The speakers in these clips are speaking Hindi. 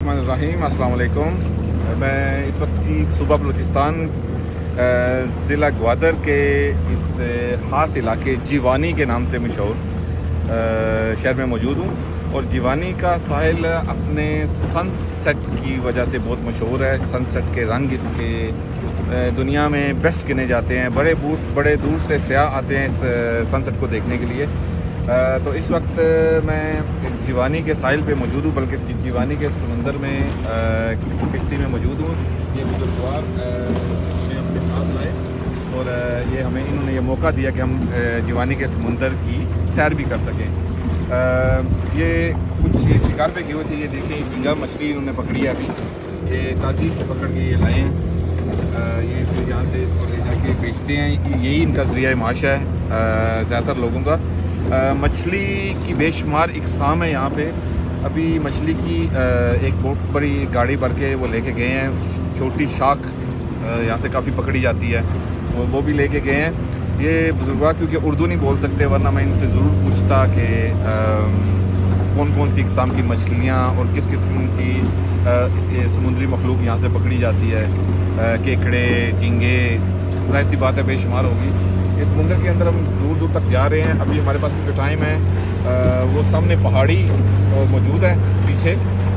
बिस्मिल्लाहिर्रहमानिर्रहीम। अस्सलाम वालेकुम। मैं इस वक्त सूबा बलूचिस्तान ज़िला ग्वादर के इस ख़ास इलाके जीवानी के नाम से मशहूर शहर में मौजूद हूँ। और जीवानी का साहिल अपने सनसेट की वजह से बहुत मशहूर है। सनसेट के रंग इसके दुनिया में बेस्ट गिने जाते हैं। बड़े दूर से सयाह आते हैं इस सनसेट को देखने के लिए। तो इस वक्त मैं जीवानी के साहिल पे मौजूद हूँ, बल्कि जीवानी के समंदर में किश्ती में मौजूद हूँ। ये बुजुर्गवार अपने साथ लाए और इन्होंने ये मौका दिया कि हम जीवानी के समंदर की सैर भी कर सकें। ये कुछ शिकार पे गए थे। ये देखें, झींगा मछली इन्होंने पकड़ी है अभी। ये ताज़ी से पकड़ के ये लाए हैं। ये फिर यहाँ से इसको ले जाके बेचते हैं। यही इनका ज़रिया माश है ज़्यादातर लोगों का। मछली की बेशुमार इकसाम है यहाँ पे। अभी मछली की एक बहुत बड़ी गाड़ी भर के वो लेके गए हैं। छोटी शाख यहाँ से काफ़ी पकड़ी जाती है, वो भी लेके गए हैं। ये बुजुर्ग क्योंकि उर्दू नहीं बोल सकते, वरना मैं इनसे ज़रूर पूछता कि कौन कौन सी इकसाम की मछलियाँ और किस किस्म की समुद्री मखलूक यहाँ से पकड़ी जाती है। केकड़े, झींगे, जाहिर सी बात है बेशुमार होगी। इस समुंदर के अंदर हम दूर दूर तक जा रहे हैं। अभी हमारे पास जो टाइम है वो सामने पहाड़ी मौजूद है पीछे।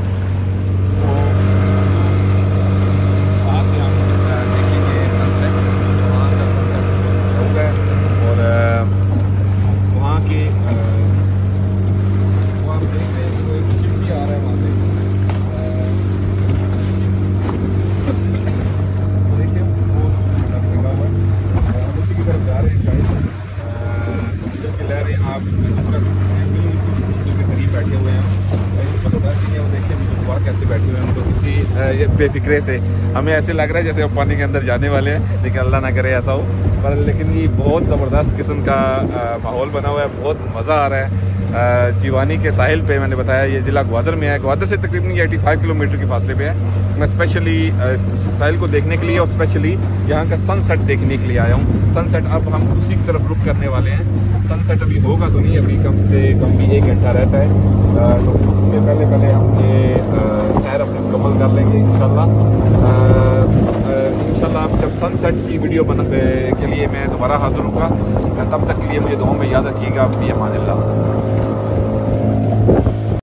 कैसे बैठे हुए हैं, तो किसी बेफिक्रे से हमें ऐसे लग रहा है जैसे हम पानी के अंदर जाने वाले हैं, लेकिन अल्लाह ना करे ऐसा हो। पर लेकिन ये बहुत ज़बरदस्त किस्म का माहौल बना हुआ है, बहुत मज़ा आ रहा है। जीवानी के साहिल पे मैंने बताया ये ज़िला ग्वादर में है। ग्वादर से तकरीबन ये 85 किलोमीटर के फासले पे है। मैं स्पेशली साहिल को देखने के लिए और स्पेशली यहाँ का सनसेट देखने के लिए आया हूँ। सनसेट अब हम उसी की तरफ रुख करने वाले हैं। सनसेट अभी होगा तो नहीं, अभी कम से कम भी 1 घंटा रहता है। तो उससे पहले हम ये सैर अपनी मुकम्मल कर लेंगे इंशाल्लाह। इंशाल्लाह जब सनसेट की वीडियो के लिए मैं दोबारा हाजिर होऊंगा। तब तक के लिए मुझे दुआ में याद रखिएगा। फ़ी अमानिल्लाह।